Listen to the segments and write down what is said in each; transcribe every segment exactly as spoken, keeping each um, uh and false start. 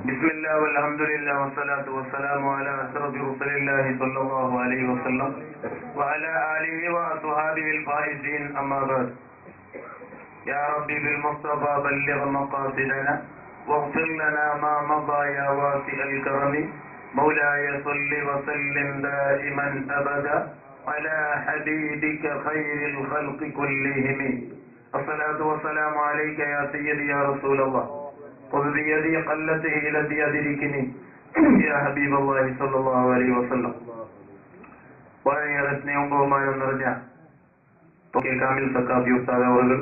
بسم الله والحمد لله والصلاة والسلام على أشرف رسول الله صلى الله عليه وسلم وعلى آله وأصحابه الفائزين أما بعد. يا ربي بالمصطفى بلغ مقاصدنا واغفر لنا ما مضى يا واسع الكرم. مولاي صل وسلم دائما أبدا على حبيبك خير الخلق كلهم. الصلاة والسلام عليك يا سيدي يا رسول الله. خذ بيدي قلت إلى يدركني يا حبيب الله صلى الله عليه وسلم. വളരെയേറെ സ്നേഹവും ബഹുമാനം നിറഞ്ഞ കാമിൽ സക്കാഫി ഉസ്താദ് അവറുകൾ,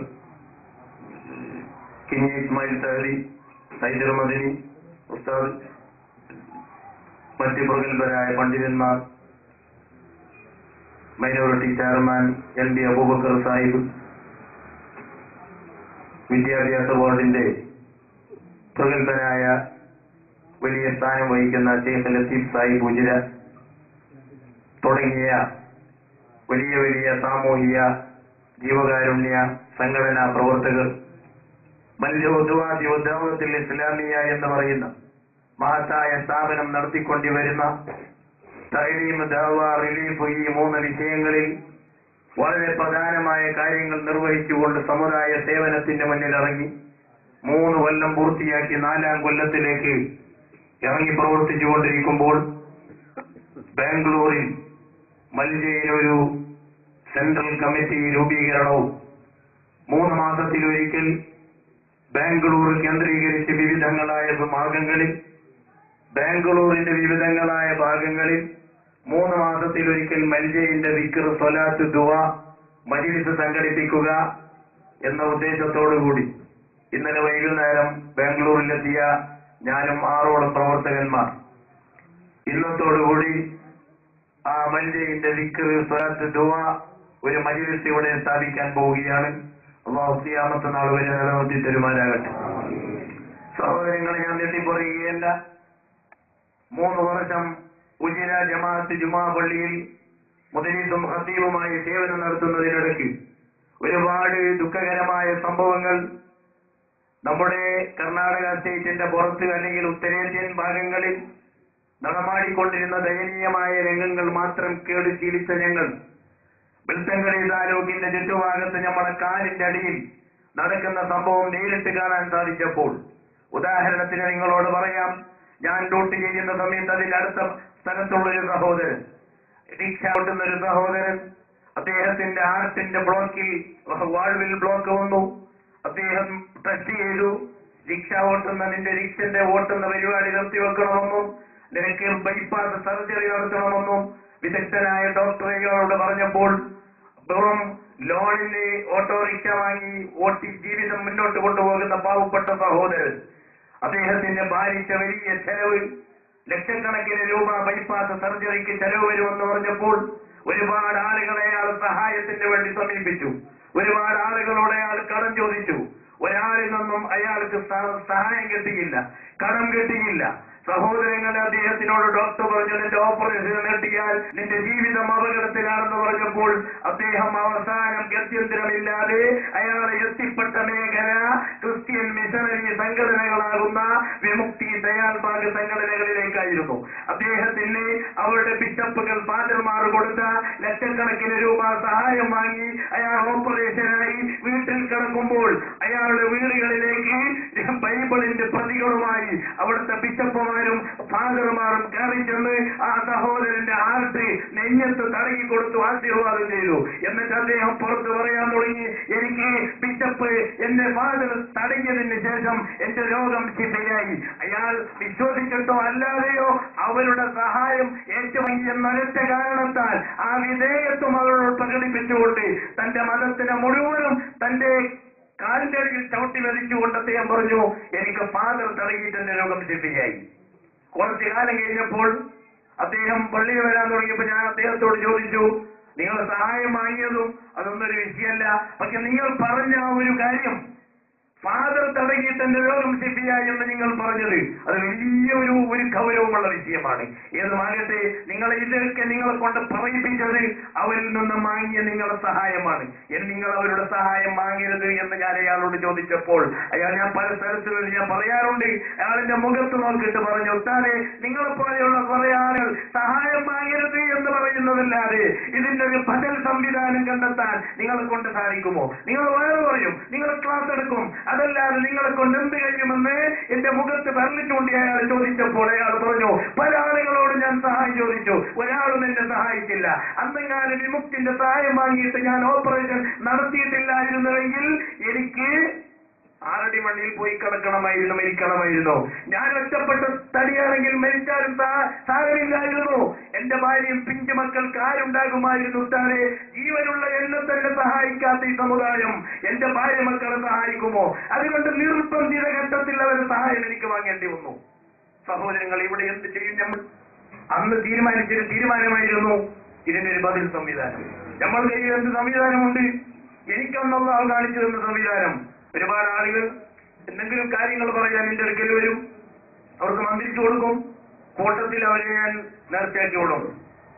കിഞ്ഞി ഇസ്മായിൽ സാരി, ഹൈദർ മദനി ഉസ്താദ്, മറ്റ് പ്രഗത്ഭരായ പണ്ഡിതന്മാർ, minority chairman L B Abubakar Sahib, വിദ്യാഭ്യാസ ബോർഡിന്റെ പ്രഗത്ഭനായ വലിയ സ്ഥാനം വഹിക്കുന്ന ഷെയ്ഖ് ലത്തീഫ് സാഹിബ് ഉജിര തുടങ്ങിയ വലിയ വലിയ സാമൂഹിക ജീവകാരുണ്യ സംഘടനാ പ്രവർത്തകർ, മൽജുദ്ദാവത്തിൽ ഇസ്ലാമിയ എന്ന് പറയുന്ന മഹത്തായ സ്ഥാപനം നടത്തിക്കൊണ്ടുവരുന്ന തഅലീം, ദഅവ, റിലീഫ് ഈ മൂന്ന് വിഷയങ്ങളിൽ വളരെ പ്രധാനമായ കാര്യങ്ങൾ നിർവഹിച്ചുകൊണ്ട് സമുദായ സേവനത്തിന്റെ മുന്നിലിറങ്ങി മൂന്ന് കൊല്ലം പൂർത്തിയാക്കി നാലാം കൊല്ലത്തിലേക്ക് ഇറങ്ങി പ്രവർത്തിച്ചുകൊണ്ടിരിക്കുമ്പോൾ ബാംഗ്ലൂരിൽ മൽജയിലൊരു സെൻട്രൽ കമ്മിറ്റി രൂപീകരണവും മൂന്ന് മാസത്തിലൊരിക്കൽ ബാംഗ്ലൂർ കേന്ദ്രീകരിച്ച് വിവിധങ്ങളായ ഭാഗങ്ങളിൽ ബാംഗ്ലൂരിന്റെ വിവിധങ്ങളായ ഭാഗങ്ങളിൽ മൂന്ന് മാസത്തിലൊരിക്കൽ മൽജയിന്റെ ദിക്ർ, സ്വലാത്ത്, ദുആ മജ്‌ലിസ് സംഘടിപ്പിക്കുക എന്ന ഉദ്ദേശത്തോടുകൂടി ഇന്നലെ വൈകുന്നേരം ബാംഗ്ലൂരിലെത്തിയ ഞാനും ആറോളം പ്രവർത്തകന്മാർ ഇന്നത്തോടുകൂടി ആ മൽജയിന്റെ ദിക്ർ, സ്വലാത്ത്, ദുആ ഒരു മജ്‌ലിസ് ഇവിടെ സ്ഥാപിക്കാൻ പോവുകയാണ്. അല്ലാഹു ഖിയാമത്ത് നാൾ വരെ നിലനിർത്തി തരുമാറാകട്ടെ. സഹോദരങ്ങളെ, ഞാൻ ഞെട്ടിപ്പറയുകയല്ല. മൂന്ന് വർഷം ഉജിര ജമാഅത്ത് ജുമാ പള്ളിയിൽ മുദരീസും ഖതീബുമായി സേവനം നടത്തുന്നതിനിടയ്ക്ക് ഒരുപാട് ദുഃഖകരമായ സംഭവങ്ങൾ നമ്മുടെ കർണാടക സ്റ്റേറ്റിന്റെ പുറത്ത് അല്ലെങ്കിൽ ഉത്തരേന്ത്യൻ ഭാഗങ്ങളിൽ നടമാടിക്കൊണ്ടിരുന്ന ദയനീയമായ രംഗങ്ങൾ മാത്രം കേട് ശീലിച്ച ഞങ്ങൾ ബെൽത്തങ്കടി താലൂക്കിന്റെ ചുറ്റുഭാഗത്ത് നമ്മുടെ കാലിന്റെ അടിയിൽ നടക്കുന്ന സംഭവം നേരിട്ട് കാണാൻ സാധിച്ചപ്പോൾ, ഉദാഹരണത്തിന് നിങ്ങളോട് പറയാം, ഞാൻ ഡ്യൂട്ടി ചെയ്യുന്ന സമയത്ത് അതിൽ അടുത്ത സ്ഥലത്തുള്ളൊരു സഹോദരൻ, റിക്ഷ ഓട്ടുന്ന ഒരു സഹോദരൻ, അദ്ദേഹത്തിന്റെ ഹാർട്ടിന്റെ ബ്ലോക്കിൽ വാൾവിൽ ബ്ലോക്ക് വന്നു. അദ്ദേഹം ടെസ്റ്റ് ചെയ്തു. റിക്ഷ ഓട്ടുന്ന നിന്റെ റിക്ഷന്റെ ഓട്ടുന്ന പരിപാടി നിർത്തിവെക്കണമെന്നും നിനക്ക് ബൈപ്പാസ് സർജറി നടത്തണമെന്നും വിദഗ്ധനായ ഡോക്ടറുകളോട് പറഞ്ഞപ്പോൾ വെറും ലോണിന് ഓട്ടോറിക്ഷ വാങ്ങി ഓട്ടി ജീവിതം മുന്നോട്ട് കൊണ്ടുപോകുന്ന പാവപ്പെട്ട സഹോദരൻ, അദ്ദേഹത്തിന്റെ ഭാരിച്ച വലിയ ചെലവ്, ലക്ഷക്കണക്കിന് രൂപ ബൈപ്പാസ് സർജറിക്ക് ചെലവ് വരുമെന്ന് പറഞ്ഞപ്പോൾ ഒരുപാട് ആളുകളെ അയാൾ സഹായത്തിന് വേണ്ടി സമീപിച്ചു. ഒരുപാട് ആളുകളോട് അയാൾ കടം ചോദിച്ചു. ഒരാളിൽ നിന്നും അയാൾക്ക് സഹായം കിട്ടിയില്ല, കടം കിട്ടിയില്ല. സഹോദരങ്ങളെ, അദ്ദേഹത്തിനോട് ഡോക്ടർ പറഞ്ഞു, നിന്റെ ഓപ്പറേഷൻ നീട്ടിയാൽ നിന്റെ ജീവിതം അപകടത്തിലാണെന്ന് പറഞ്ഞപ്പോൾ അദ്ദേഹം അവസാനം ഗത്യന്തരമില്ലാതെ അയാളെ എത്തിപ്പെട്ട മേഖല ക്രിസ്ത്യൻ മിഷണറി സംഘടനകളാകുന്ന വിമുക്തി, ദയാൽ ബാഗ് സംഘടനകളിലേക്കായിരുന്നു. അദ്ദേഹത്തിന് അവരുടെ ബിഷപ്പുകൾ, ഫാദർമാർ കൊടുത്ത ലക്ഷക്കണക്കിന് രൂപ സഹായം വാങ്ങി അയാൾ ഓപ്പറേഷനായി വീട്ടിൽ കിടക്കുമ്പോൾ അയാളുടെ വീടുകളിലേക്ക് ബൈബിളിന്റെ പ്രതികളുമായി അവിടുത്തെ ബിഷപ്പുമാർ ഫാദർമാരും കയറി ചെന്ന് ആ സഹോദരന്റെ ഹാർട്ട് നെഞ്ഞത്ത് തടകി കൊടുത്തു ആശീർവാദം ചെയ്തു. എന്നിട്ട് അദ്ദേഹം പുറത്ത് പറയാൻ തുടങ്ങി, എനിക്ക് ബിഷപ്പ് എന്റെ ഫാദർ തടഞ്ഞതിന് ശേഷം എന്റെ രോഗം ശിഫയായി. അയാൾ വിശ്വസിച്ചിട്ടോ അല്ലാതെയോ അവരുടെ സഹായം ഏറ്റുവാങ്ങി എന്നൊരൊറ്റ കാരണത്താൽ ആ വിധേയത്വം അവരോട് പ്രകടിപ്പിച്ചുകൊണ്ട് തന്റെ മതത്തിനെ മുഴുവനും തന്റെ കാലിന്റെ അടിയിൽ ചവിട്ടി വധിച്ചുകൊണ്ട് അദ്ദേഹം പറഞ്ഞു, എനിക്ക് ഫാദർ തടങ്ങിയിട്ട് എന്റെ രോഗം ശിഫയായി. കുറച്ചു കാലം കഴിഞ്ഞപ്പോൾ അദ്ദേഹം പള്ളിയിൽ വരാൻ തുടങ്ങിയപ്പോൾ ഞാൻ അദ്ദേഹത്തോട് ചോദിച്ചു, നിങ്ങൾ സഹായം വാങ്ങിയതും അതൊന്നൊരു വിഷയമല്ല, പക്ഷെ നിങ്ങൾ പറഞ്ഞ ആ ഒരു കാര്യം ഫാദർ തടങ്ങിയിട്ട് എന്റെ രോഗം ശിഫിയായി എന്ന് നിങ്ങൾ പറഞ്ഞത് അത് വലിയ ഒരു ഒരു ഗൗരവമുള്ള വിഷയമാണ്. ഏതുമാകട്ടെ, നിങ്ങൾ ഇതൊക്കെ നിങ്ങളെ കൊണ്ട് പറയിപ്പിച്ചത് അവരിൽ നിന്ന് വാങ്ങിയ നിങ്ങളുടെ സഹായമാണ്. നിങ്ങൾ അവരുടെ സഹായം വാങ്ങരുത് എന്ന് ഞാൻ അയാളോട് ചോദിച്ചപ്പോൾ അയാൾ, ഞാൻ പല സ്ഥലത്തുകളിൽ ഞാൻ പറയാറുണ്ട്, അയാളിന്റെ മുഖത്ത് നോക്കിയിട്ട് പറഞ്ഞു, ഉസ്താദേ, നിങ്ങളെപ്പോലെയുള്ള കുറെ ആളുകൾ സഹായം വാങ്ങരുത് എന്ന് പറയുന്നതല്ലാതെ ഇതിന്റെ ഒരു ബദൽ സംവിധാനം കണ്ടെത്താൻ നിങ്ങളെ കൊണ്ട് സാധിക്കുമോ? നിങ്ങൾ വേറെ പറയും, നിങ്ങൾ ക്ലാസ് എടുക്കും, അതല്ലാതെ നിങ്ങളെ കൊണ്ട് എന്ത് കഴിയുമെന്ന് എന്റെ മുഖത്ത് പറഞ്ഞിട്ടുണ്ടി അയാൾ ചോദിച്ചപ്പോൾ അയാൾ പറഞ്ഞു, പല ആളുകളോട് ഞാൻ സഹായം ചോദിച്ചു, ഒരാളും എന്നെ സഹായിച്ചില്ല. അന്നെങ്ങാനും വിമുക്തിന്റെ സഹായം വാങ്ങിയിട്ട് ഞാൻ ഓപ്പറേഷൻ നടത്തിയിട്ടില്ലായിരുന്നുവെങ്കിൽ എനിക്ക് ആറടി മണ്ണിൽ പോയി കിടക്കണമായിരുന്നു, മരിക്കണമായിരുന്നു. ഞാൻ ഒറ്റപ്പെട്ട തടിയാണെങ്കിൽ മരിച്ചാലും സാരമില്ലായിരുന്നു. എന്റെ ഭാര്യയും പിഞ്ചു മക്കൾക്ക് ആരുണ്ടാകുമായിരുന്നു? താനെ ജീവനുള്ള എന്നെ തന്നെ സഹായിക്കാത്ത ഈ സമുദായം എന്റെ ഭാര്യ മക്കളെ സഹായിക്കുമോ? അതുകൊണ്ട് നിർബന്ധിത ഘട്ടത്തിൽ അവരുടെ സഹായം എനിക്ക് വാങ്ങേണ്ടി വന്നു. സഹോദരങ്ങൾ, ഇവിടെ എന്ത് ചെയ്യും? നമ്മൾ അന്ന് തീരുമാനിച്ചൊരു തീരുമാനമായിരുന്നു ഇതിനൊരു ബദൽ സംവിധാനം. നമ്മൾ കയ്യിൽ എന്ത് സംവിധാനമുണ്ട്? എനിക്കൊന്നുള്ള ആൾ കാണിച്ചു തന്ന സംവിധാനം. ഒരുപാട് ആളുകൾ എന്തെങ്കിലും കാര്യങ്ങൾ പറയാൻ എന്റെ അടുക്കൽ വരും, അവർക്ക് മന്ത്രിച്ചു കൊടുക്കും, കൂട്ടത്തിൽ അവരെ ഞാൻ നേർച്ചയാക്കി കൊടുക്കും.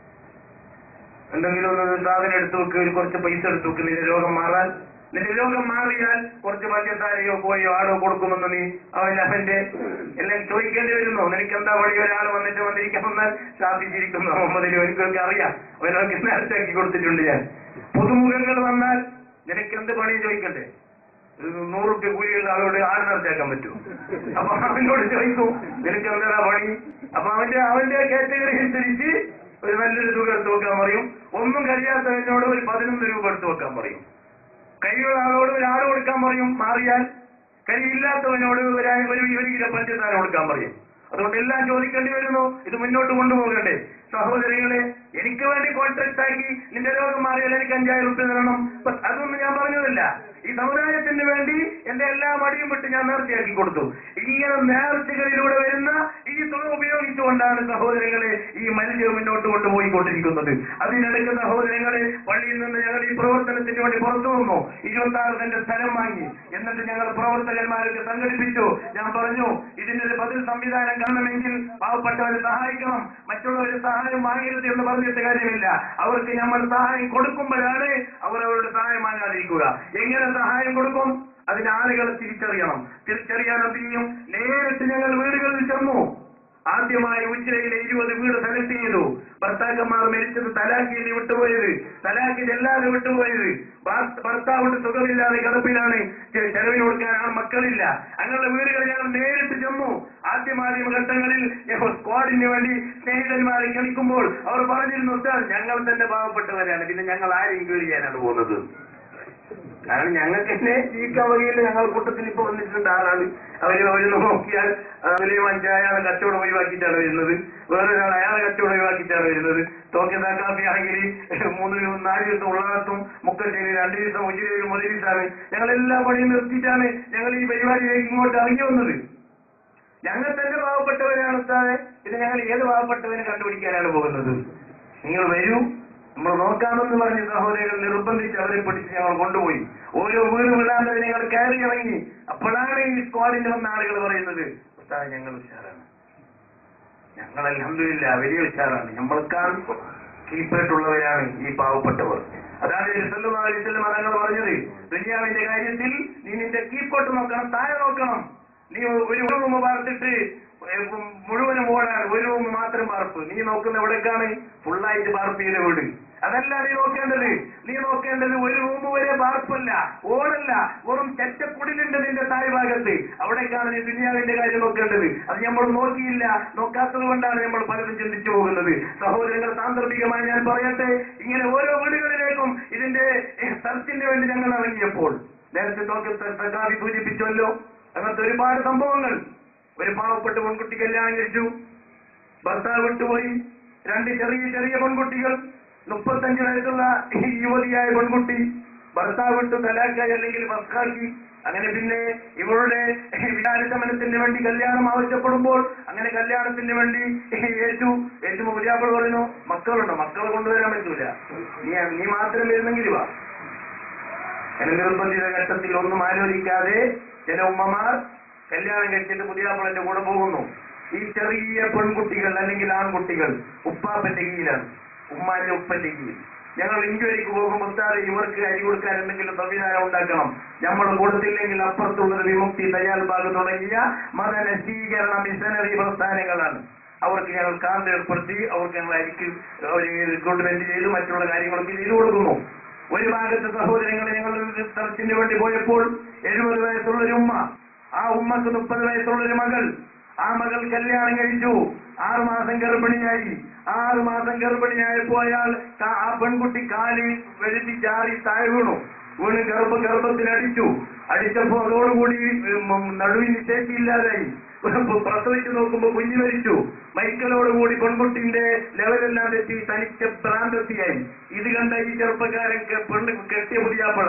എന്തെങ്കിലും ഒന്ന് സാധനം എടുത്തു വെക്കുക, ഒരു കുറച്ച് പൈസ എടുത്തു വെക്കുക, നിന്റെ രോഗം മാറാൻ. നിന്റെ രോഗം മാറിയാൽ കുറച്ച് പഞ്ചസാരയോ കോയോ ആടോ കൊടുക്കുമെന്ന് നീ അവൻ അവന്റെ എല്ലാം ചോദിക്കേണ്ടി വരുന്നു. നിനക്ക് എന്താ വഴി? ഒരാൾ വന്നിട്ട് വന്നിരിക്കാൻ വന്നാൽ സ്ഥാപിച്ചിരിക്കുന്നു മുഹമ്മദിന് എനിക്കൊക്കെ അറിയാം, അവനൊക്കെ നേർച്ചയാക്കി കൊടുത്തിട്ടുണ്ട് ഞാൻ. പുതുമുഖങ്ങൾ വന്നാൽ നിനക്ക് എന്ത് പണി ചോദിക്കണ്ടേ? നൂറ് റുപ്യ കൂലിയുള്ള ആളോട് ആട് നടത്തേക്കാൻ പറ്റുമോ? അപ്പൊ അവനോട് ചോദിക്കും, നിനക്ക് എന്താ പണി? അപ്പൊ അവന്റെ അവന്റെ കാറ്റഗറി അനുസരിച്ച് ഒരു നല്ലൊരു തുക എടുത്ത് വെക്കാൻ പറയും. ഒന്നും കഴിയാത്തവനോട് ഒരു പതിനൊന്ന് രൂപ എടുത്ത് വെക്കാൻ പറയും. കഴിയുള്ള ആളോട് ഒരു ആട് കൊടുക്കാൻ പറയും, മാറിയാൽ. കഴിയില്ലാത്തവനോട് ഒരു ഒരു കിലോ പഞ്ചസാര കൊടുക്കാൻ പറയും. അതുകൊണ്ട് എല്ലാം ചോദിക്കേണ്ടി വരുന്നു. ഇത് മുന്നോട്ട് കൊണ്ടുപോകണ്ടേ? സഹോദരികളെ, എനിക്ക് വേണ്ടി കോൺട്രാക്ട് ആക്കി നിന്റെ രോഗം മാറിയാൽ എനിക്ക് അഞ്ചായിരം റുപ്യ തരണം, അതൊന്നും ഞാൻ പറഞ്ഞതല്ല. ഈ സമുദായത്തിന് വേണ്ടി എന്റെ എല്ലാ മടിയും വിട്ട് ഞാൻ നേർച്ചയാക്കി കൊടുത്തു. ഇങ്ങനെ നേർച്ചകളിലൂടെ വരുന്ന ഈ തുക ഉപയോഗിച്ചുകൊണ്ടാണ് സഹോദരങ്ങളെ ഈ മനുഷ്യർ മുന്നോട്ട് കൊണ്ടുപോയിക്കൊണ്ടിരിക്കുന്നത്. അതിനിടയ്ക്ക് സഹോദരങ്ങളെ, പള്ളിയിൽ നിന്ന് ഞങ്ങൾ ഈ പ്രവർത്തനത്തിന് വേണ്ടി പുറത്തു വന്നു. ഇരുപത്തി ആറ് സെന്റ് സ്ഥലം വാങ്ങി. എന്നിട്ട് ഞങ്ങൾ പ്രവർത്തകന്മാരൊക്കെ സംഘടിപ്പിച്ചു. ഞാൻ പറഞ്ഞു, ഇതിന്റെ ഒരു ബദൽ സംവിധാനം കാണണമെങ്കിൽ പാവപ്പെട്ടവരെ സഹായിക്കണം, മറ്റുള്ളവരെ സഹായം വാങ്ങരുത് എന്ന് പറഞ്ഞിട്ട് കാര്യമില്ല. അവർക്ക് നമ്മൾ സഹായം കൊടുക്കുമ്പോഴാണ് അവർ അവരുടെ സഹായം വാങ്ങാതിരിക്കുക. എങ്ങനെ സഹായം കൊടുക്കും? അതിന് ആളുകളെ തിരിച്ചറിയണം. തിരിച്ചറിയാൻ എന്ത് ചെയ്യും? നേരിട്ട് ഞങ്ങൾ വീടുകളിൽ ചെന്നു. ആദ്യമായി ഉജ്ജയിലെ ഇരുപത് വീട് സെലക്ട് ചെയ്തു. ഭർത്താക്കന്മാർ മരിച്ചത് തലാഖിന് വിട്ടുപോയത്, തലാഖ് ചെല്ലാതെ വിട്ടുപോയത്, ഭർത്താവിന്റെ സുഖമില്ലാതെ കിടപ്പിലാണ്, ചെലവിന് കൊടുക്കാനാണ് മക്കളില്ല. അങ്ങനെയുള്ള വീടുകൾ ഞങ്ങൾ നേരിട്ട് ചെന്നു. ആദ്യമാദ്യ ഘട്ടങ്ങളിൽ സ്ക്വാഡിന് വേണ്ടി സ്നേഹിതന്മാരെ ക്ഷണിക്കുമ്പോൾ അവർ പറഞ്ഞിരുന്നു, ഞങ്ങൾ തന്നെ പാവപ്പെട്ടവരാണ്, പിന്നെ ഞങ്ങൾ ആരെയും കീഴ് ചെയ്യാനാണ് പോകുന്നത്. കാരണം ഞങ്ങൾക്ക് തന്നെ ജീവിക്കാൻ വകയില്ല. ഞങ്ങൾ കൂട്ടത്തിൽ ഇപ്പൊ വന്നിട്ടുണ്ട് ആളാണ്. അവര് അവര് നോക്കിയാൽ അവര് അഞ്ചായാളെ കച്ചവടം ഒഴിവാക്കിയിട്ടാണ് വരുന്നത്, വേറൊരാൾ അയാളെ കച്ചവടം ഒഴിവാക്കിയിട്ടാണ് വരുന്നത്. തോക്കിയതാക്കാപ്പി ആണെങ്കിൽ മൂന്ന് നാല് ദിവസം ഉള്ളാത്തും മുക്കശ്ശേരി രണ്ടു ദിവസം ഉച്ചയിലും മുതലിട്ടാണ്. ഞങ്ങൾ എല്ലാ പണിയും നിർത്തിയിട്ടാണ് ഞങ്ങൾ ഈ പരിപാടിയിലേക്ക് ഇങ്ങോട്ട് ഇറങ്ങി വന്നത്. ഞങ്ങൾ തന്നെ പാവപ്പെട്ടവരാണ് ഉസ്താദേ. ഇത് ഞങ്ങൾ ഏത് പാവപ്പെട്ടവനെ കണ്ടുപിടിക്കാനാണ് പോകുന്നത്? നിങ്ങൾ വരൂ, നമ്മൾ നോക്കാമെന്ന് പറഞ്ഞ് സഹോദരങ്ങൾ നിർബന്ധിച്ച് അവരെ പിടിച്ച് ഞങ്ങൾ കൊണ്ടുപോയി. ഓരോ വീട് വിടാതെ ഞങ്ങൾ കയറി ഇറങ്ങി. അപ്പോഴാണ് ഈ സ്ക്വാഡിൽ വന്ന ആളുകൾ പറയുന്നത്, ഉസ്താദ് ഞങ്ങൾ ഉഷാറാണ്, ഞങ്ങൾ അൽഹംദുലില്ലാ വലിയ ഉഷാറാണ്, നമ്മൾക്കാൾ കീഴ്പ്പെട്ടുള്ളവരാണ് ഈ പാവപ്പെട്ടവർ. അതാണ് സല്ലല്ലാഹു അലൈഹി വസല്ലം തങ്ങൾ പറഞ്ഞത്, ദുനിയാവിന്റെ കാര്യത്തിൽ നീ നിന്റെ കീഴ്പോട്ട് നോക്കണം, താഴെ നോക്കണം. നീ ഒരു റൂം പാർത്തിട്ട് മുഴുവനും ഓടാണ്, ഒരു റൂം മാത്രം പാർപ്പ്. നീ നോക്കുന്ന എവിടേക്കാണ്? ഫുള്ളായിട്ട് പാർപ്പ് ചെയ്ത വീട്. അതല്ല നീ നോക്കേണ്ടത്. നീ നോക്കേണ്ടത് ഒരു റൂം വരെ പാർപ്പല്ല, ഓടല്ല, വെറും ചെറ്റക്കുടിലുണ്ട് നിന്റെ താഴ്ഭാഗത്ത്. അവിടേക്കാണ് നീ ദുനിയാവിന്റെ കാര്യം നോക്കേണ്ടത്. അത് നമ്മൾ നോക്കിയില്ല. നോക്കാത്തത് കൊണ്ടാണ് നമ്മൾ പലരും ചിന്തിച്ചു പോകുന്നത്. സഹോദരങ്ങൾ, സാന്ദർഭികമായി ഞാൻ പറയട്ടെ, ഇങ്ങനെ ഓരോ വീടുകളിലേക്കും ഇതിന്റെ സ്ഥലത്തിന് വേണ്ടി ഞങ്ങൾ ഇറങ്ങിയപ്പോൾ നേരത്തെ സഖാവി സൂചിപ്പിച്ചല്ലോ, അങ്ങനത്തെ ഒരുപാട് സംഭവങ്ങൾ. ഒരു പാവപ്പെട്ട പെൺകുട്ടി കല്യാണം കഴിച്ചു, ഭർത്താവ് വിട്ടുപോയി. രണ്ട് ചെറിയ ചെറിയ പെൺകുട്ടികൾ, മുപ്പത്തഞ്ച് വയസ്സുള്ള യുവതിയായ പെൺകുട്ടി ഭർത്താവ് വിട്ടു തലാക്കായി അല്ലെങ്കിൽ ഫസ്ഖാക്കി. അങ്ങനെ പിന്നെ ഇവരുടെ വിചാരശമനത്തിന് വേണ്ടി കല്യാണം ആവശ്യപ്പെടുമ്പോൾ അങ്ങനെ കല്യാണത്തിന് വേണ്ടി ഏറ്റു ഏറ്റു മുജാബിൾ പറയുന്നു, മക്കളുണ്ടോ? മക്കളെ കൊണ്ടുവരാൻ പറ്റൂല, നീ നീ മാത്രം വരുന്നെങ്കിൽ വാ. അങ്ങനെ നിർബന്ധിത ഘട്ടത്തിൽ ഒന്നും ആലോചിക്കാതെ ചില ഉമ്മമാർ കല്യാണം കഴിച്ചിട്ട് പുതിയാപ്പിളന്റെ കൂടെ പോകുന്നു. ഈ ചെറിയ പെൺകുട്ടികൾ അല്ലെങ്കിൽ ആൺകുട്ടികൾ ഉപ്പാപ്പന്റെ കീഴിലാണ്, ഉമ്മാന്റെ ഉപ്പന്റെ കീഴിൽ. ഞങ്ങൾ ഇഞ്ചുവരിക്ക് പോകുമ്പോൾ ഉസ്താദെ ഇവർക്ക് അരി കൊടുക്കാൻ എന്തെങ്കിലും സംവിധാനം ഉണ്ടാക്കണം, നമ്മൾ കൊടുത്തില്ലെങ്കിൽ അപ്പുറത്തുള്ളത് വിമുക്തി തയ്യാൽബാഗ് തുടങ്ങിയ മതനശീകരണ മിഷനറി പ്രസ്ഥാനങ്ങളാണ്. അവർക്ക് ഞങ്ങൾ കാർഡ് ഏർപ്പെടുത്തി അവർക്ക് ഞങ്ങൾ അരിക്ക് റിക്രൂട്ട്മെന്റ് ചെയ്ത് മറ്റുള്ള കാര്യങ്ങളൊക്കെ ചെയ്തു കൊടുക്കുന്നു. ഒരു ഭാഗത്ത് സഹോദരങ്ങളെ ഞങ്ങൾ സ്ഥലത്തിന് വേണ്ടി പോയപ്പോൾ എഴുപത് വയസ്സുള്ളൊരു ഉമ്മ, ആ ഉമ്മക്ക് മുപ്പത് വയസ്സുള്ളൊരു മകൾ, ആ മകൾ കല്യാണം കഴിച്ചു, ആറുമാസം ഗർഭിണിയായി. ആറുമാസം ഗർഭിണിയായപ്പോ അയാൾ ആ പെൺകുട്ടി കാലിൽ വെളുത്തി ചാറി താഴെ വീണു. വീണ് ഗർഭ ഗർഭത്തിനടിച്ചു. അടിച്ചപ്പോ അതോടുകൂടി നടുവിന് ശേഷിയില്ലാതായി. പ്രസവിച്ചു നോക്കുമ്പോ കുഞ്ഞു മരിച്ചു. മൈക്കലോടുകൂടി പെൺകുട്ടിന്റെ ലെവലെല്ലാം തെറ്റി തനിച്ച ഭ്രാന്തത്തിയായി. ഇത് കണ്ട ഈ ചെറുപ്പക്കാരൻ പെണ്ണ് കെട്ടിയ പുതിയാപ്പള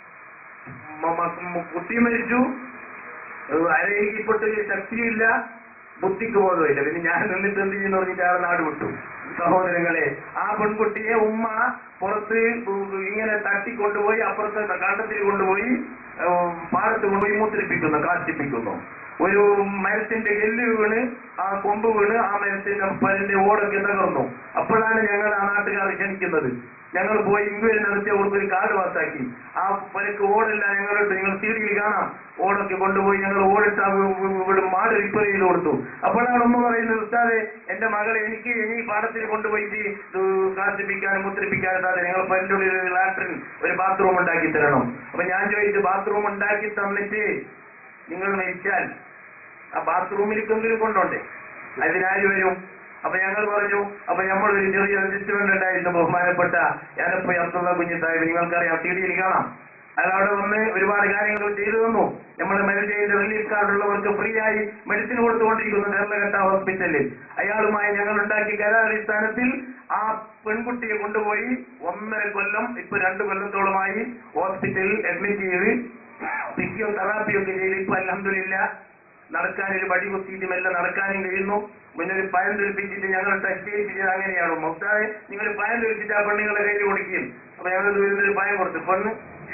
കുട്ടി മരിച്ചു, അരയിൽപ്പെട്ട് ശക്തിയില്ല, ബുദ്ധിക്ക് ബോധമില്ല. പിന്നെ ഞാൻ നിന്നിട്ട് എന്ത് ചെയ്യുന്നു പറഞ്ഞിട്ട് ആ നാട് വിട്ടു. സഹോദരങ്ങളെ, ആ പെൺകുട്ടിയെ ഉമ്മ പുറത്ത് ഇങ്ങനെ തട്ടിക്കൊണ്ടുപോയി അപ്പുറത്തെ കാട്ടത്തിൽ കൊണ്ടുപോയി പാടത്ത് കൊണ്ടുപോയി മൂത്രിപ്പിക്കുന്നു, കാഷ്ടിപ്പിക്കുന്നു. ഒരു മരത്തിന്റെ എല്ല് വീണ് ആ കൊമ്പ് വീണ് ആ മരത്തിന്റെ പരന്റെ ഓടൊക്കെ തകർന്നു. അപ്പോഴാണ് ഞങ്ങൾ ആ നാട്ടുകാർ ക്ഷണിക്കുന്നത്. ഞങ്ങൾ പോയി ഇൻക്വയറി നടത്തി അവർക്ക് ഒരു കാർഡ് പാസ്സാക്കി. ആ പരക്ക് ഓടെല്ലാം ഞങ്ങളിട്ട്, നിങ്ങൾ സീഡിയിൽ കാണാം, ഓടൊക്കെ കൊണ്ടുപോയി ഞങ്ങൾ ഓടിട്ട് ഇവിടെ മാട് റിപ്പയർ ചെയ്ത് കൊടുത്തു. അപ്പോഴാണ് ഉമ്മ പറയുന്നത്, ഉസ്താദെ എന്റെ മകളെ എനിക്ക് ഇനി പാടത്തിൽ കൊണ്ടുപോയിട്ട് കാഷ്ടിപ്പിക്കാനും മുദ്രിപ്പിക്കാനും സാധനം ഞങ്ങൾ പരന്റെ ഒരു ലാട്രിൻ ഒരു ബാത്റൂം ഉണ്ടാക്കി തരണം. അപ്പൊ ഞാൻ ചോദിച്ചു, ബാത്റൂം ഉണ്ടാക്കി തന്നിട്ട് നിങ്ങൾ മരിച്ചാൽ ആ ബാത്റൂമിലേക്ക് എന്തെങ്കിലും കൊണ്ടോണ്ടേ, അതിനാര് വരും? അപ്പൊ ഞങ്ങൾ പറഞ്ഞു, അപ്പൊ നമ്മളൊരു ചെറിയ അഡ്ജസ്റ്റ്മെന്റ് ഉണ്ടായിരുന്നു. ബഹുമാനപ്പെട്ട ഞാനിപ്പോ അബ്ദുള്ള കുഞ്ഞി സാഹിബ്, നിങ്ങൾക്കറിയാം, സി ഡിയിൽ കാണാം. അയാൾ അവിടെ വന്ന് ഒരുപാട് കാര്യങ്ങൾ ചെയ്തു തന്നു. നമ്മുടെ മെഡിക്കലിന്റെ റിലീഫ് കാർഡുള്ളവർക്ക് ഫ്രീ ആയി മെഡിസിൻ കൊടുത്തുകൊണ്ടിരിക്കുന്നു ധർമ്മഘട്ട ഹോസ്പിറ്റലിൽ. അയാളുമായി ഞങ്ങൾ ഉണ്ടാക്കിയ കരാടിസ്ഥാനത്തിൽ ആ പെൺകുട്ടിയെ കൊണ്ടുപോയി ഒന്നര കൊല്ലം ഇപ്പൊ രണ്ടു കൊല്ലത്തോളമായി ഹോസ്പിറ്റലിൽ അഡ്മിറ്റ് ചെയ്ത് ഫിസിയോ തെറാപ്പിയൊക്കെ ചെയ്ത് ഇപ്പൊ അൽഹംദുലില്ലാ നടക്കാനൊരു വടി കുത്തിയിട്ട് മെല്ലെ നടക്കാനും കഴിയുന്നു. മുന്നൊരു പയം ധരിപ്പിച്ചിട്ട് ഞങ്ങൾ ടെസ്റ്റ് ചെയ്യിപ്പിച്ചത് അങ്ങനെയാണോ? മൊത്താതെ നിങ്ങൾ പയം ധരിച്ചിട്ട് ആ പെണ്ണുങ്ങളെ കയ്യിൽ കൊടുക്കുകയും. അപ്പൊ ഞങ്ങൾ ദൂരത്തൊരു പയം കൊടുത്തു. പെണ്ണ്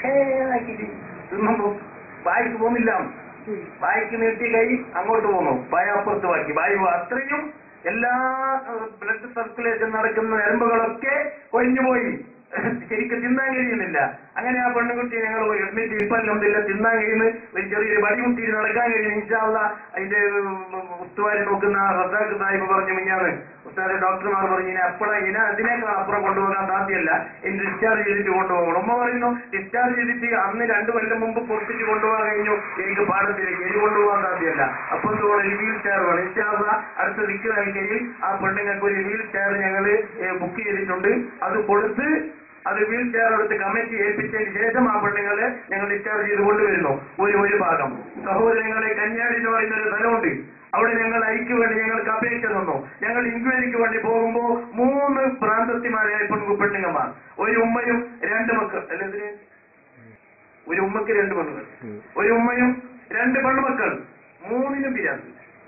തിന്നുമ്പോ വായിക്ക് പോകുന്നില്ല, വായിക്ക് നീട്ടി കൈ അങ്ങോട്ട് പോകുന്നു, പയം അപ്പുറത്ത് വാക്കി വായു. അത്രയും എല്ലാ ബ്ലഡ് സർക്കുലേഷൻ നടക്കുന്ന നരമ്പുകളൊക്കെ കൊഴിഞ്ഞുപോയി, ശരിക്കും തിന്നാൻ കഴിയുന്നില്ല. അങ്ങനെ ആ പെണ്ണുകുട്ടി ഞങ്ങൾ പോയി അഡ്മിറ്റ് ഇപ്പല്ല തിന്നാൻ കഴിയുന്നു, ഒരു ചെറിയൊരു വടിമുട്ടിയിൽ നടക്കാൻ കഴിയും. ഇൻഷാള്ള അതിന്റെ ഉസ്തുവാരി നോക്കുന്ന റസാഖ് സാഹിബ് പറഞ്ഞു മിഞ്ഞാന്ന്, ഉസ്താദെ ഡോക്ടർമാർ പറഞ്ഞു ഇനി അപ്പുറം ഇന അതിനേക്കാൾ അപ്പുറം കൊണ്ടുപോകാൻ സാധ്യമല്ല, ഇനി ഡിസ്ചാർജ് ചെയ്തിട്ട് കൊണ്ടുപോകണം. ഉമ്മ പറയുന്നു ഡിസ്ചാർജ് ചെയ്തിട്ട് അന്ന് രണ്ടു കൊല്ലം മുമ്പ് പൊറത്തിട്ട് കൊണ്ടുപോകാൻ കഴിഞ്ഞു, എനിക്ക് പാടത്തിലേക്ക് ഇനി കൊണ്ടുപോകാൻ സാധ്യമല്ല. അപ്പൊ എന്തുകൊണ്ട് ഒരു വീൽ ചെയർ വേണം. ഇൻഷാള്ള അടുത്ത ദിക്ക് നൽകിയിൽ ആ പെണ്ണുങ്ങൾക്ക് ഒരു വീൽ ചെയർ ഞങ്ങൾ ബുക്ക് ചെയ്തിട്ടുണ്ട്. അത് കൊടുത്ത് അത് വീൽ ചെയർ എടുത്ത് കമ്മിറ്റി ഏൽപ്പിച്ചതിന് ശേഷം ആ പെണ്ണുങ്ങളെ ഞങ്ങൾ ഡിസ്ചാർജ് ചെയ്ത് കൊണ്ടുവരുന്നു. ഒരു ഒരു ഭാഗം സഹോദരങ്ങളെ കന്യാടി എന്ന് പറയുന്ന ഒരു സ്ഥലമുണ്ട്, അവിടെ ഞങ്ങൾ ഐക്ക് വേണ്ടി ഞങ്ങൾക്ക് അപേക്ഷ തന്നു. ഞങ്ങൾ ഇൻക്വയറിക്ക് വേണ്ടി പോകുമ്പോ മൂന്ന് പ്രാന്തത്തിമാരായ പെണ്ണു പെണ്ണുങ്ങന്മാർ, ഒരു ഉമ്മയും രണ്ട് മക്കൾ, അല്ലെങ്കിൽ ഒരു ഉമ്മക്ക് രണ്ട് പെണ്ണുങ്ങൾ, ഒരു ഉമ്മയും രണ്ട് പെണ്ണുമക്കൾ, മൂന്നിനും പിരാന്ത്.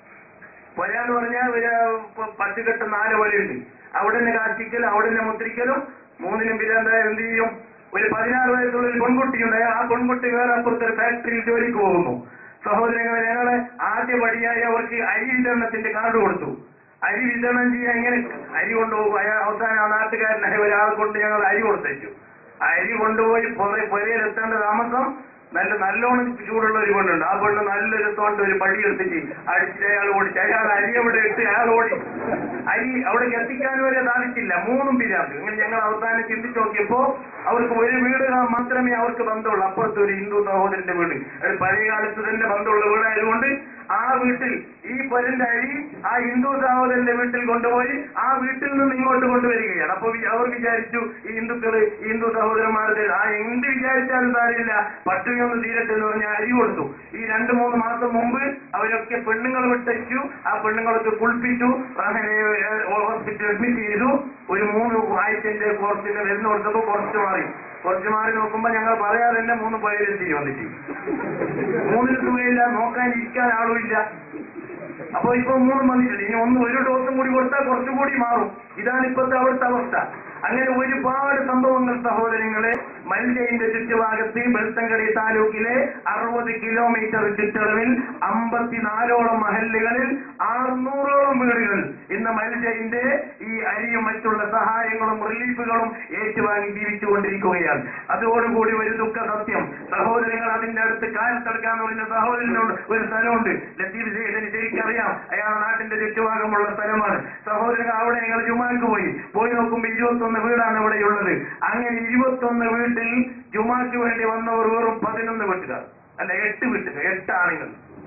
ഒരാന്ന് പറഞ്ഞാൽ ഒരു പത്തുകെട്ട് നാല് വഴിയുണ്ട്, അവിടെ തന്നെ കാർഷിക്കലും അവിടെ തന്നെ മുദ്രിക്കലും. മൂന്നിനും പിരാന്തായ എന്ത് ചെയ്യും? ഒരു പതിനാറ് വയസ്സുള്ള ഒരു പെൺകുട്ടിയുണ്ട്, ആ പെൺകുട്ടി വേറെ അപ്പുറത്തെ ഒരു ഫാക്ടറിയിൽ ജോലിക്ക് പോകുന്നു. സഹോദരങ്ങളെ, ഞങ്ങളെ ആദ്യ പടിയായി അവർക്ക് അരി വിതരണത്തിന്റെ കാർഡ് കൊടുത്തു. അരി വിതരണം ചെയ്യാൻ എങ്ങനെ അരി കൊണ്ടുപോകും? അയാൾ അവസാനം ആ നാട്ടുകാരനായ ഒരാളെ കൊണ്ട് ഞങ്ങൾ അരി കൊടുത്തേച്ചു. അരി കൊണ്ടുപോയി പുരയിലെത്തേണ്ട താമസം നല്ല നല്ലോണം ചൂടുള്ള ഒരു പെണ്ണുണ്ട്. ആ പെണ്ണ് നല്ലൊരു തോണ്ട് ഒരു പടി എടുത്തിട്ട് അടിച്ചിട്ട് അയാൾ ഓടിച്ച്, അയാൾ അരി അവിടെ ഇട്ട് അയാൾ ഓടി. അരി അവിടേക്ക് എത്തിക്കാൻ വരെ സാധിച്ചില്ല, മൂന്നും പിരാന്ത്. ഇങ്ങനെ ഞങ്ങൾ അവസാനം ചിന്തിച്ചു നോക്കിയപ്പോ അവർക്ക് ഒരു വീട് മാത്രമേ അവർക്ക് ബന്ധമുള്ളൂ, അപ്പുറത്ത് ഒരു ഹിന്ദു സഹോദരന്റെ വീട്. അത് പഴയ കാലത്ത് തന്നെ ബന്ധമുള്ള വീടായതുകൊണ്ട് ആ വീട്ടിൽ ഈ പൊരന്റെ അരി ആ ഹിന്ദു സഹോദരന്റെ വീട്ടിൽ കൊണ്ടുപോയി ആ വീട്ടിൽ നിന്ന് ഇങ്ങോട്ട് കൊണ്ടുവരികയാണ്. അപ്പൊ അവർ വിചാരിച്ചു ഈ ഹിന്ദുക്കള് ഈ ഹിന്ദു സഹോദരന്മാരുടെ ആ എന്ത് വിചാരിച്ചാലും സാരില്ല, പട്ടിണി ഒന്ന് തീരട്ടെ എന്ന് പറഞ്ഞാൽ അരി കൊടുത്തു. ഈ രണ്ടു മൂന്ന് മാസം മുമ്പ് അവരൊക്കെ പെണ്ണുങ്ങൾ വിട്ടയച്ചു, ആ പെണ്ണുങ്ങളൊക്കെ കുളിപ്പിച്ചു, അങ്ങനെ ഹോസ്പിറ്റൽ അഡ്മിറ്റ് ചെയ്തു. ഒരു മൂന്ന് ആഴ്ചന്റെ കോർസിന് വരുന്ന കൊടുത്തപ്പോ കുറച്ച് മാറി കുറച്ച് മാറി നോക്കുമ്പോ ഞങ്ങൾ പറയാതെ തന്നെ മൂന്ന് പതിനെത്തി വന്നിട്ട് മൂന്നിന് തുകയില്ല, നോക്കാനിരിക്കാൻ ആളുമില്ല. അപ്പൊ ഇപ്പൊ മൂന്നും വന്നിട്ടില്ല. ഇനി ഒന്ന് ഒരു ഡോസും കൂടി കൊടുത്താൽ കുറച്ചുകൂടി മാറും. ഇതാണ് ഇപ്പോഴത്തെ അവിടുത്തെ അവസ്ഥ. അങ്ങനെ ഒരുപാട് സംഭവങ്ങൾ സഹോദരങ്ങളെ മൽജയിന്റെ ചുറ്റുഭാഗത്ത് ബെൽത്തങ്കടി താലൂക്കിലെ അറുപത് കിലോമീറ്റർ ചുറ്റളവിൽ അമ്പത്തിനാലോളം മഹല്ലുകളിൽ അറുന്നൂറോളം വീടുകൾ ഇന്ന് മൽജയിന്റെ ഈ അരിയും മറ്റുള്ള സഹായങ്ങളും റിലീഫുകളും ഏറ്റുവാങ്ങി ജീവിച്ചുകൊണ്ടിരിക്കുകയാണ്. അതോടുകൂടി ഒരു ദുഃഖ സത്യം സഹോദരങ്ങൾ, അതിന്റെ അടുത്ത് കാലത്തെടുക്കാന്ന് പറഞ്ഞ സഹോദരനോട് ഒരു സ്ഥലമുണ്ട്. ലത്തീഫ് സയ്യിദിന് ശരിക്കറിയാം, അയാൾ നാട്ടിന്റെ ചുറ്റുഭാഗമുള്ള സ്ഥലമാണ്. സഹോദരങ്ങൾ, അവിടെ ഞങ്ങൾ ജുമാക്ക് പോയി പോയി നോക്കുമ്പോൾ ഇരുപത്തൊന്ന് വീടാണ് ഇവിടെയുള്ളത്. അങ്ങനെ ഇരുപത്തൊന്ന് വീട്ടിൽ ജുമാക്ക് വേണ്ടി വന്നവർ വെറും പതിനൊന്ന് വീട്ടുകാർ, അല്ല എട്ട് വീട്ടുകാർ, എട്ട് ആളുകൾ.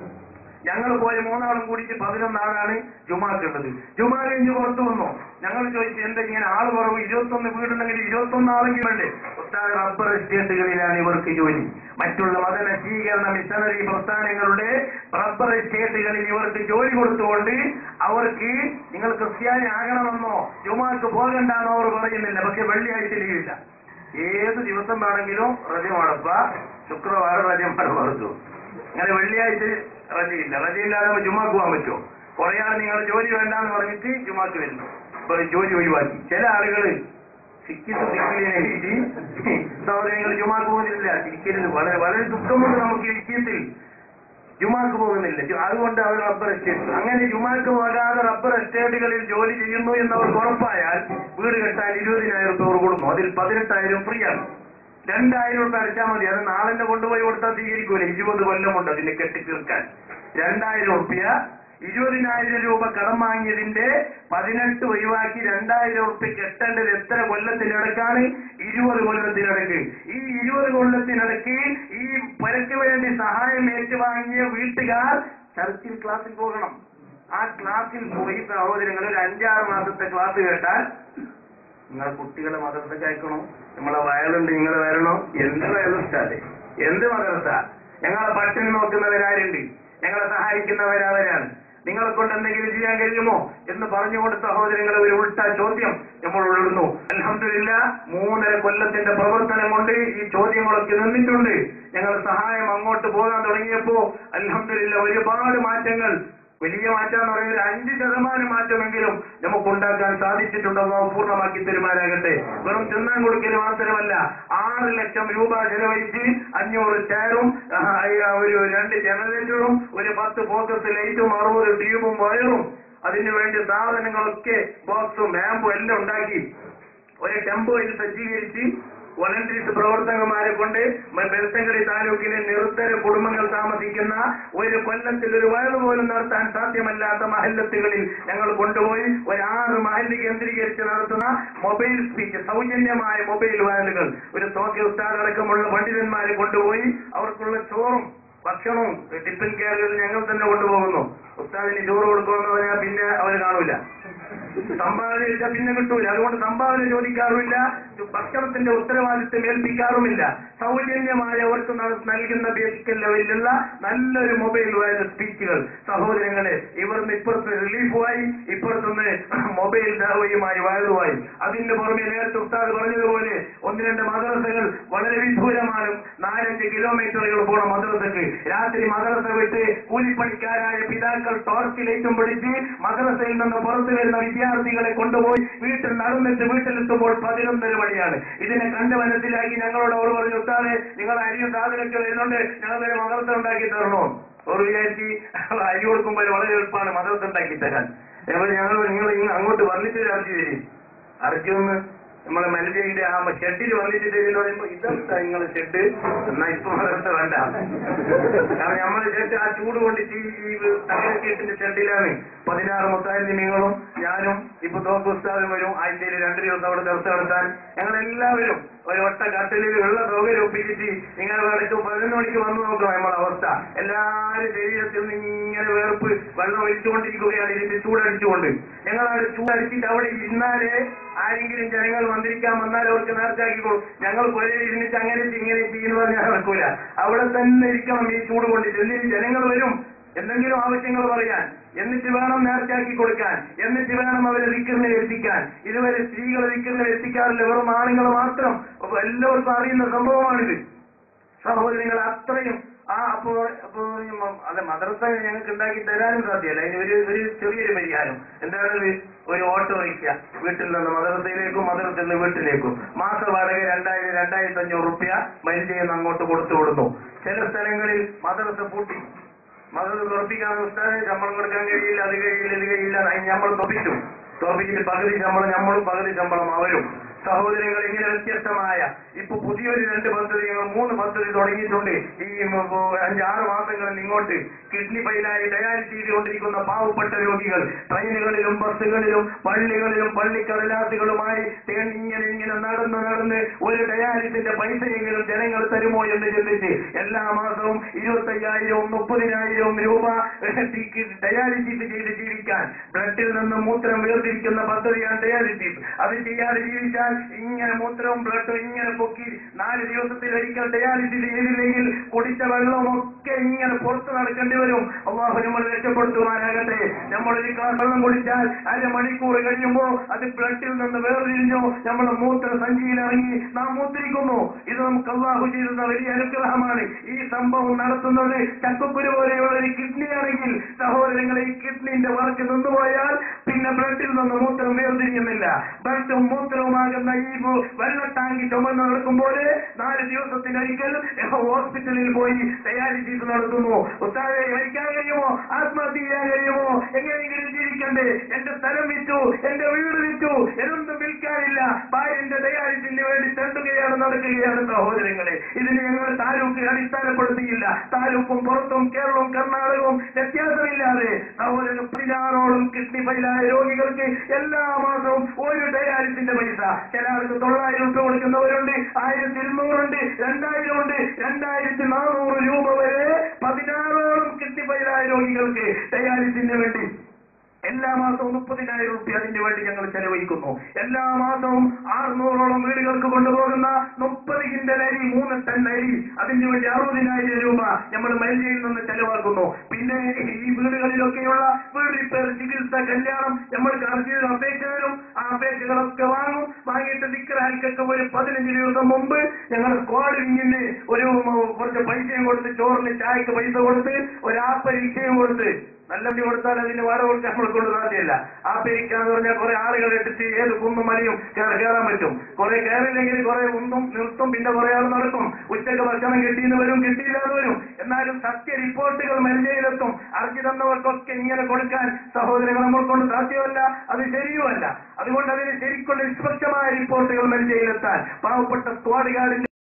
ഞങ്ങൾ പോയ മൂന്നാളും കൂടിയിട്ട് പതിനൊന്നാളാണ് ജുമാക്കുള്ളത്. ജുമാ കഴിഞ്ഞ് പുറത്തു വന്നു. ഞങ്ങൾ ചോദിച്ചു, എന്താ ഇങ്ങനെ ആള് കുറവ്, ഇരുപത്തൊന്ന് വീടുണ്ടെങ്കിൽ ഇരുപത്തൊന്ന് ആളെങ്കിലും അല്ലേ? ഒട്ടാകെ റബ്ബർ എസ്റ്റേറ്റുകളിലാണ് ഇവർക്ക് ജോലി. മറ്റുള്ള മതനശീകരണ മിഷനറി പ്രസ്ഥാനങ്ങളുടെ റബ്ബർ എസ്റ്റേറ്റുകളിൽ ഇവർക്ക് ജോലി കൊടുത്തുകൊണ്ട് അവർക്ക് നിങ്ങൾ ക്രിസ്ത്യാനി ആകണമെന്നോ ജുമാക്ക് പോകണ്ടെന്നോ അവർ പറയുന്നില്ല. പക്ഷെ വെള്ളിയാഴ്ച ലീവില്ല. ഏത് ദിവസം വേണമെങ്കിലും റജമാടപ്പ, ശുക്രവാരം റജമാട് മറച്ചു. അങ്ങനെ വെള്ളിയാഴ്ച റജയില്ല. റജയില്ലാതെ ജുമാക്ക് പോകാൻ പറ്റുമോ? കുറെ ആൾ നിങ്ങൾ ജോലി വേണ്ടാന്ന് പറഞ്ഞിട്ട് ജുമാക്ക് വരുന്നു, ഇപ്പൊ ജോലി ഒഴിവാക്കി. ചില ആളുകള് സിക്കിത്ത് സിക്കിലിനെഴുതി സഹോദരങ്ങൾ ജുമാക്ക് പോകുന്നില്ല. സിക്കിലിന് വളരെ വളരെ ദുഃഖമുണ്ട് നമുക്ക്. വിഷയത്തിൽ ജുമാക്ക് പോകുന്നില്ല, അതുകൊണ്ട് അവർ റബ്ബർ എസ്റ്റേറ്റ്. അങ്ങനെ ജുമാക്ക് പോകാതെ റബ്ബർ എസ്റ്റേറ്റുകളിൽ ജോലി ചെയ്യുന്നു എന്നവർക്ക് ഉറപ്പായാൽ വീട് കെട്ടാൻ ഇരുപതിനായിരം രൂപ കൊടുക്കും. അതിൽ പതിനെട്ടായിരം ഫ്രീ ആണ്. രണ്ടായിരം രൂപ അടച്ചാൽ മതി. അത് നാളെ കൊണ്ടുപോയി കൊടുത്താൽ സ്വീകരിക്കൂല. ഇരുപത് കൊല്ലമുണ്ട് അതിനെ കെട്ടി തീർക്കാൻ. രണ്ടായിരം റുപ്യ ഇരുപതിനായിരം രൂപ കടം വാങ്ങിയതിന്റെ പതിനെട്ട് ഒഴിവാക്കി രണ്ടായിരം റുപ്യ കെട്ടേണ്ടത് എത്ര കൊല്ലത്തിനിടക്കാണ്? ഇരുപത് കൊല്ലത്തിനിടക്ക്. ഈ ഇരുപത് കൊല്ലത്തിനിടക്ക് ഈ പരക്ക് വേണ്ടി സഹായം ഏറ്റുവാങ്ങിയ വീട്ടുകാർ ചർച്ചിൽ ക്ലാസ്സിൽ പോകണം. ആ ക്ലാസ്സിൽ പോയി സഹോദരങ്ങൾ ഒരു അഞ്ചാറ് മാസത്തെ ക്ലാസ് കേട്ടാൽ നിങ്ങളെ കുട്ടികളെ മദ്രസക്ക് അയക്കണോ? നമ്മളെ വയലുണ്ട്, നിങ്ങൾ വരണോ? എന്ത് വയലുണ്ടാതെ, എന്ത് മദ്രസ? ഞങ്ങളെ പട്ടിണി നോക്കുന്നവരാരുണ്ട്, ഞങ്ങളെ സഹായിക്കുന്നവരവരാണ്. നിങ്ങളെ കൊണ്ട് എന്തെങ്കിലും ചെയ്യാൻ കഴിയുമോ എന്ന് പറഞ്ഞുകൊണ്ട് സഹോദരങ്ങളെ ഒരു ഉൾട്ട ചോദ്യം നമ്മൾ ഉള്ളിടുന്നു. അൽഹംദുലില്ലാ, മൂന്നര കൊല്ലത്തിന്റെ പ്രവർത്തനം കൊണ്ട് ഈ ചോദ്യങ്ങളൊക്കെ നിന്നിട്ടുണ്ട്. ഞങ്ങൾ സഹായം അങ്ങോട്ട് പോകാൻ തുടങ്ങിയപ്പോ അൽഹംദുലില്ലാ ഒരുപാട് മാറ്റങ്ങൾ, വലിയ മാറ്റം എന്ന് പറയുന്നത് അഞ്ച് ശതമാനം മാറ്റമെങ്കിലും നമുക്കുണ്ടാക്കാൻ സാധിച്ചിട്ടുണ്ടോ പൂർണ്ണമാക്കി തരുമാനാകട്ടെ. വെറും തിന്നാൻ കൊടുക്കൽ മാത്രമല്ല, ആറ് ലക്ഷം രൂപ ചെലവഴിച്ച് അഞ്ഞൂറ് ചെയറും ഒരു രണ്ട് ജനറേറ്ററും ഒരു പത്ത് ഫോക്കസ് ലൈറ്റും അറുപത് ട്യൂബും വയറും അതിനു വേണ്ടി സാധനങ്ങളൊക്കെ ബോക്സും ലാമ്പും എല്ലാം ഉണ്ടാക്കി ഒരു ടെമ്പോയിൽ സജ്ജീകരിച്ച് വോളണ്ടറീസ് പ്രവർത്തകന്മാരെ കൊണ്ട് ബെൽത്തങ്കടി താലൂക്കിലെ നിരുത്തര കുടുംബങ്ങൾ താമസിക്കുന്ന ഒരു കൊല്ലത്തിൽ ഒരു വയറ് പോലും നടത്താൻ സാധ്യമല്ലാത്ത മഹല്ലത്തുകളിൽ ഞങ്ങൾ കൊണ്ടുപോയി ഒരു ആറ് മഹല്ല് കേന്ദ്രീകരിച്ച് നടത്തുന്ന മൊബൈൽ സ്പീച്ച്, സൗജന്യമായ മൊബൈൽ വയലുകൾ ഒരു തോക്കി ഉസ്താദ് അടക്കമുള്ള പണ്ഡിതന്മാരെ കൊണ്ടുപോയി അവർക്കുള്ള ചോറും ഭക്ഷണവും ടിഫിൻ കെയറുകൾ ഞങ്ങൾ തന്നെ കൊണ്ടുപോകുന്നു. ഉസ്താദിന് ചോറ് കൊടുക്കുമെന്ന് പറഞ്ഞാൽ പിന്നെ അവർ കാണൂല, സംഭാവന ചോദിച്ചാൽ പിന്നെ കിട്ടൂല. അതുകൊണ്ട് സംഭാവന ചോദിക്കാറുമില്ല, ഭക്ഷണത്തിന്റെ ഉത്തരവാദിത്വം ഏൽപ്പിക്കാറുമില്ല. സൗജന്യമായ അവർക്ക് നൽകുന്ന ബേസിക്കൽ ലെവലിലുള്ള നല്ലൊരു മൊബൈൽ വയൽ സ്പീച്ചുകൾ. സഹോദരങ്ങളെ, ഇവർന്ന് ഇപ്പുറത്ത് റിലീഫുമായി, ഇപ്പുറത്തുനിന്ന് മൊബൈൽ ദാവയുമായി വയലുമായി. അതിന്റെ പുറമെ നേരത്തെ ഉസ്താദ് പറഞ്ഞതുപോലെ ഒന്ന് രണ്ട് മദ്രസകൾ വളരെ വിദൂരമാണ്. നാലഞ്ച് കിലോമീറ്ററുകൾ പോണ മദ്രസക്ക് രാത്രി മദ്രസ വിട്ട് കൂലിപ്പണിക്കാരായ പിതാക്കൾ ടോർച്ചിലേറ്റും പിടിച്ച് മദ്രസയിൽ നിന്ന് പുറത്തു വരുന്ന വിദ്യാർത്ഥികളെ കൊണ്ടുപോയി വീട്ടിൽ നടന്നിട്ട് വീട്ടിലെത്തുമ്പോൾ പതിനൊന്നര മണിയാണ്. ഇതിനെ കണ്ട് മനസ്സിലാക്കി ഞങ്ങളോട് അവർ പറഞ്ഞു, ഉസ്താദെ നിങ്ങൾ അരിയും സാധനമൊക്കെ വരുന്നുണ്ട്, ഞങ്ങളൊരു മദ്രസ ഉണ്ടാക്കി തരണോ? ഒരു വിചാരിച്ച് അരി കൊടുക്കുമ്പോൾ വളരെ എളുപ്പമാണ് മദ്രസ ഉണ്ടാക്കി തരാൻ. ഞങ്ങൾ നിങ്ങൾ അങ്ങോട്ട് വന്നിട്ട് അർജി തരും. അർജി ഒന്ന് നമ്മളെ മലജയുടെ ആ ഷെഡിൽ വന്നിട്ട് തരുന്ന പറയുമ്പോ ഇതെന്താ നിങ്ങളെ ഷെഡ് എന്നാ ഇപ്പൊ മദ്രസ വേണ്ട. കാരണം നമ്മളെ ഷെഡ് ആ ചൂട് കൊണ്ടിട്ട് ഈ തകരക്കേട്ടിന്റെ ഷെഡിലാണ് പതിനാറ് മുത്തായിരം നിങ്ങളും ഞാനും ഇപ്പൊ തോക്ക് ഉസ്താദും വരും. ആഴ്ചയിൽ രണ്ടു ദിവസം അവിടെ ദിവസം നടത്താൻ ഞങ്ങളെല്ലാവരും ഒരു ഒട്ട കട്ടിലിൽ ഉള്ള സൗകര്യം ഒപ്പിച്ചിട്ട് നിങ്ങൾ വേണ്ടിട്ട് പതിനൊന്ന് മണിക്ക് വന്നു നോക്കണം. നമ്മളെ അവസ്ഥ എല്ലാവരും ശരീരത്തിൽ നിന്ന് ഇങ്ങനെ വേർപ്പ് വെള്ളം ഒഴിച്ചുകൊണ്ടിരിക്കുകയാണ് ഇതിന്റെ ചൂടടിച്ചുകൊണ്ട്. ഞങ്ങളവിടെ ചൂടടിച്ചിട്ട് അവിടെ ഇരുന്നാലേ ആരെങ്കിലും ജനങ്ങൾ വന്നിരിക്കാൻ വന്നാൽ അവർക്ക് നേർച്ചാക്കിക്കോളും. ഞങ്ങൾ പുഴയിൽ ഇരുന്നിട്ട് അങ്ങനെ ഇങ്ങനെ ചെയ്യുന്നു പറഞ്ഞാൽ നടക്കൂല. അവിടെ തന്നെ ഇരിക്കണം ഈ ചൂട് കൊണ്ടിട്ട്. എന്നിട്ട് ജനങ്ങൾ വരും എന്തെങ്കിലും ആവശ്യങ്ങൾ പറയാൻ, എന്നിട്ട് വേണം നേർച്ചാക്കി കൊടുക്കാൻ, എന്നിട്ട് വേണം അവരെ ദിക്റിനെ എത്തിക്കാൻ. ഇതുവരെ സ്ത്രീകളെ ദിക്റിനെ എത്തിക്കാറില്ല, വെറും ആണുങ്ങൾ മാത്രം. അപ്പൊ എല്ലാവർക്കും അറിയുന്ന സംഭവമാണിത്. സഹോദരങ്ങൾ അത്രയും ആ അപ്പോ അപ്പോ അല്ല മദ്രസ ഞങ്ങൾക്ക് ഉണ്ടാക്കി തരാനും സാധ്യമല്ല. അതിന് ഒരു ഒരു ചെറിയൊരു പരിഹാരം എന്താണ്? ഒരു ഓട്ടോ വയ്ക്കുക, വീട്ടിൽ നിന്ന് മദ്രസയിലേക്കും മദ്രസയിൽ നിന്ന് വീട്ടിലേക്കും. മാസ വാടക രണ്ടായിരം രണ്ടായിരത്തി അഞ്ഞൂറ് റുപ്യ മനുഷ്യയിൽ നിന്ന് അങ്ങോട്ട് കൊടുത്തു കൊടുത്തു. ചില സ്ഥലങ്ങളിൽ മദ്രസ പൂട്ടി, മദ്രസ തുറപ്പിക്കാൻ ഉസ്താദ് ശമ്പളം കൊടുക്കാൻ കഴിയില്ല, അത് കഴിയില്ല, ഇത് കഴിയില്ല, നമ്മൾ തുറപ്പിച്ചു. തുറപ്പിച്ചിട്ട് പകുതി ശമ്പളം നമ്മളും പകുതി ശമ്പളം അവരും. സഹോദരങ്ങൾ ഇങ്ങനെ വ്യത്യസ്തമായ ഇപ്പൊ പുതിയൊരു രണ്ട് പദ്ധതി, ഞങ്ങൾ മൂന്ന് പദ്ധതി തുടങ്ങിയിട്ടുണ്ട്. ഈ അഞ്ചാറ് മാസങ്ങളിൽ ഇങ്ങോട്ട് കിഡ്നി ഫെയിലായി ഡയാലിസിസ് ചെയ്തുകൊണ്ടിരിക്കുന്ന പാവപ്പെട്ട രോഗികൾ ട്രെയിനുകളിലും ബസ്സുകളിലും പള്ളികളിലും പള്ളിക്കടലാസുകളുമായി ഇങ്ങനെ ഇങ്ങനെ നടന്ന് നടന്ന് ഒരു ഡയാലിസിന്റെ പൈസയെങ്കിലും ജനങ്ങൾ തരുമോ എന്ന് ചിന്തിച്ച് എല്ലാ മാസവും ഇരുപത്തയ്യായിരവും മുപ്പതിനായിരവും രൂപ ഡയാലിസിസ് ചെയ്ത് ജീവിക്കാൻ, ബ്ലഡിൽ നിന്ന് മൂത്രം വേർതിരിക്കുന്ന പദ്ധതിയാണ് ഡയാലിസിസ്. അത് ചെയ്യാതെ ജീവിച്ചാൽ ഇങ്ങനെ മൂത്രവും ബ്ലഡും ഇങ്ങനെ പൊക്കി നാല് ദിവസത്തിൽ ഒരിക്കൽ ഡയാലിസിസ് ചെയ്തില്ലെങ്കിൽ കുടിച്ച വെള്ളമൊക്കെ ഇങ്ങനെ പുറത്തു നടക്കേണ്ടി വരും. അള്ളാഹു നമ്മൾ രക്ഷപ്പെടുത്തുവാനാകട്ടെ. നമ്മളൊരു ഗ്ലാസ് വെള്ളം കുടിച്ചാൽ അരമണിക്കൂർ കഴിയുമ്പോൾ അത് ബ്ലഡിൽ നിന്ന് വേർതിരിഞ്ഞു നമ്മൾ മൂത്ര സഞ്ചിയിൽ ഇറങ്ങി നാം മൂത്രിക്കുന്നു. ഇത് നമുക്ക് അള്ളാഹു ചെയ്യുന്ന വലിയ അനുഗ്രഹമാണ്. ഈ സംഭവം നടത്തുന്നത് ചക്കക്കുരു പോലെയുള്ള ഒരു കിഡ്നി ആണെങ്കിൽ സഹോദരങ്ങളെ, ഈ കിഡ്നിന്റെ വർക്ക് നിന്നുപോയാൽ പിന്നെ ബ്ലഡിൽ നിന്ന് മൂത്രം വേർതിരിയുന്നില്ല. ബ്ലഡും മൂത്രവുമാകുന്ന ഈ വെള്ള ടാങ്കി ചുമന്ന് നടക്കുമ്പോൾ നാല് ദിവസത്തിനൊരിക്കൽ ഹോസ്പിറ്റലിൽ പോയി ഡയാലിസിസ് നടത്തുന്നു. ഉസ്താദെ മരിക്കാൻ കഴിയുമോ? ആത്മഹത്യ ചെയ്യാൻ കഴിയുമോ? എങ്ങനെയെങ്കിലും ജീവിക്കണ്ടേ? എന്റെ സ്ഥലം വിറ്റു, എന്റെ വീട് വിറ്റു, എന്നൊന്നും വിൽക്കാനില്ല. ഭാര്യന്റെ ഡയാലിസിന് വേണ്ടി തെണ്ടുകയാണ്, നടക്കുകയാണ്. സഹോദരങ്ങളെ, ഇതിന് ഞങ്ങൾ താലൂക്ക് അടിസ്ഥാനപ്പെടുത്തിയില്ല. താലൂക്കും പുറത്തും കേരളവും കർണാടകവും വ്യത്യാസമില്ലാതെ സഹോദരൻ പതിനാറോളം കിഡ്നി ഫെയിലായ രോഗികൾക്ക് എല്ലാ മാസവും ഒരു ഡയാലിസിന്റെ പൈസ, ചില ആൾക്ക് തൊള്ളായിരം രൂപ കൊടുക്കുന്നവരുണ്ട്, ആയിരത്തി ഇരുന്നൂറുണ്ട്, രണ്ടായിരം ഉണ്ട്, രണ്ടായിരത്തി നാനൂറ് രൂപ വരെ പതിനാറോളം കിഡ്നി ഫെയിലായ രോഗികൾക്ക് ഡയാലിസിന് വേണ്ടി എല്ലാ മാസവും മുപ്പതിനായിരം രൂപ അതിന് വേണ്ടി ഞങ്ങൾ ചെലവഴിക്കുന്നു. എല്ലാ മാസവും ആറുനൂറോളം വീടുകൾക്ക് കൊണ്ടുപോകുന്ന മുപ്പത് കിൻഡൽ അരി, മൂന്ന് ടൺ അരി, അതിന് വേണ്ടി അറുപതിനായിരം രൂപ നമ്മൾ മൈലയിൽ നിന്ന് ചെലവാക്കുന്നു. പിന്നെ ഈ വീടുകളിലൊക്കെയുള്ള വീട് റിപ്പയർ, ചികിത്സ, കല്യാണം നമ്മൾക്ക് അർജിയുടെ അപേക്ഷ വരും. ആ അപേക്ഷകളൊക്കെ വാങ്ങും. വാങ്ങിയിട്ട് ദിക്റാൽക്കൊക്കെ ഒരു പതിനഞ്ച് ദിവസം മുമ്പ് ഞങ്ങൾ സ്ക്വാഡ് വിങ്ങിന് ഒരു കുറച്ച് പൈസയും കൊടുത്ത്, ചോറിന് ചായക്ക് പൈസ കൊടുത്ത്, ഒരു ആപ്പരീക്ഷയും കൊടുത്ത്, നല്ല വണ്ടി കൊടുത്താൽ അതിന് വാടക കൊടുക്കാൻ നമ്മൾ കൊണ്ട് സാധ്യമല്ല. ആ പേരിക്കാന്ന് പറഞ്ഞാൽ കുറെ ആളുകൾ എടുത്ത് ഏത് കുന്നും മലയും കയറാൻ പറ്റും. കുറെ കയറില്ലെങ്കിൽ കുറെ ഉന്തും നിർത്തും, പിന്നെ കുറെ ആൾ നടക്കും. ഉച്ചക്ക് ഭക്ഷണം കിട്ടിയെന്ന് വരും, കിട്ടിയില്ലാതെ വരും. എന്നാലും സത്യ റിപ്പോർട്ടുകൾ മെൽജയിലെത്തും. അർജി തന്നവർക്കൊക്കെ ഇങ്ങനെ കൊടുക്കാൻ സഹോദരങ്ങൾ നമ്മൾ കൊണ്ട് സാധ്യമല്ല, അത് ശരിയുമല്ല. അതുകൊണ്ട് അതിന് ശരിക്കുള്ള നിഷ്പക്ഷമായ റിപ്പോർട്ടുകൾ മെൽജയിലെത്താൻ പാവപ്പെട്ട സ്ക്വാഡുകാരിന്റെ